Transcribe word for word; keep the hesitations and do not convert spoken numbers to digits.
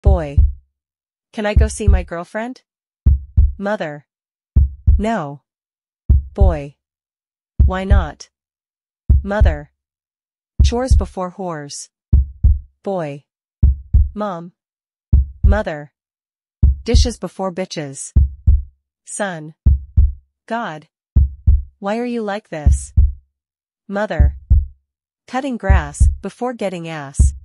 Boy. Can I go see my girlfriend? Mother. No. Boy. Why not? Mother. Chores before whores. Boy. Mom. Mother. Dishes before bitches. Son. God. Why are you like this? Mother. Cutting grass before getting ass.